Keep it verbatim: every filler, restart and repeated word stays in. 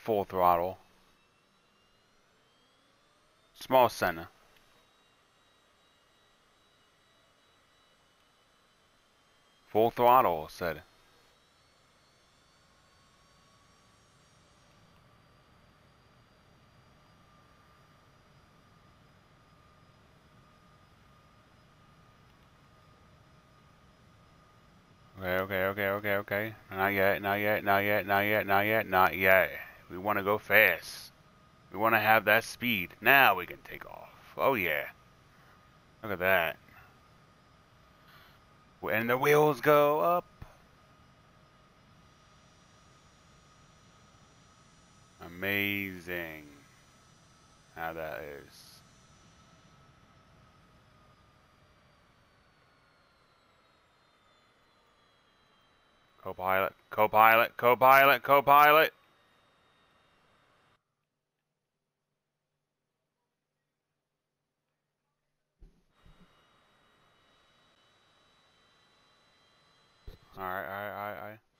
Full throttle. Small center. Full throttle, said. Okay, okay, okay, okay, okay. Not yet, not yet, not yet, not yet, not yet, not yet. We want to go fast. We want to have that speed. Now we can take off. Oh, yeah. Look at that. When the wheels go up. Amazing how that is. Co-pilot, co-pilot, co-pilot, co-pilot. All right, all right, all right, all right.